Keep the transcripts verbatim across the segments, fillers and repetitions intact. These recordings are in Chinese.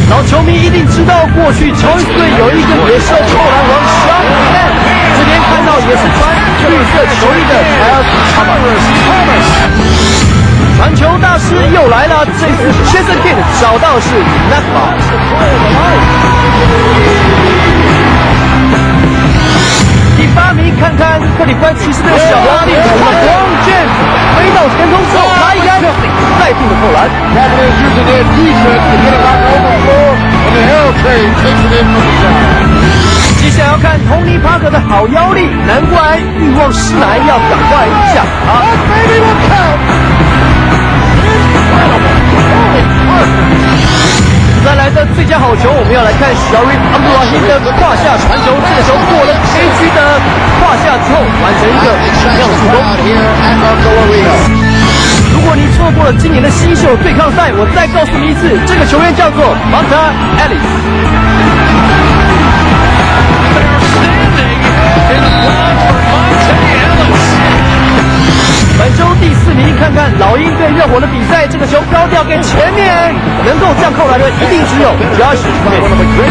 老球迷一定知道，过去乔恩斯队有一个野兽扣篮王 Sean Kemp， 这边看到也是穿绿色球衣的 Kyle Thomas。传球大师又来了，这次 Jason Kidd 找到的是 Nakba。第八名，看看克里夫兰骑士队的小皇帝 LeBron James 飞到前锋之后拉一杆，再度的扣篮。 Cavaliers using their defense to get it on the open floor, and the Hell Trade takes it in from the side. 接下来要看托尼·帕克的好腰力，难怪欲望师奶要赶快下场。 Baby will count. Incredible. 再来的最佳好球，我们要来看 Sharif Abdul-Rahim 的胯下传球，这个球过了 K 区的胯下之后，完成一个闪亮助攻。如果你错过了今年的新秀对抗赛，我再告诉你一次，这个球员叫做 Monta Ellis。本周第四名，看看老鹰对热火的比赛，这个球飘掉给前面，能够这样扣篮的一定只有 Josh Smith。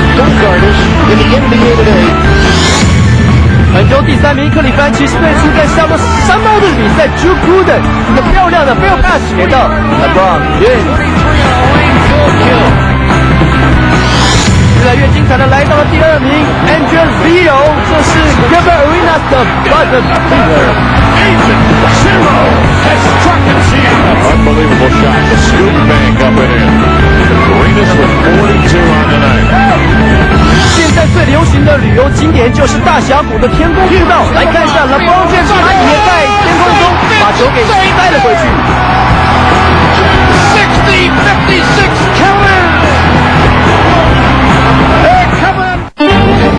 本周第三名，克利夫兰骑士队出在相当山猫队的比赛 ，Drew Gooden 一个漂亮的 field pass 给到 LeBron James。越来越精彩的来到了第二名 ，Andrew Leo， 这是 Gilbert Arenas 的 buzzer beater。Ethan Zero has struck it down. Unbelievable shot. The scoop bank up and in. Arenas with forty-two on the night. 现在最流行的旅游景点就是大峡谷的天空步道，来看一下 LeBron James， 他也在天空中把球给塞了回去。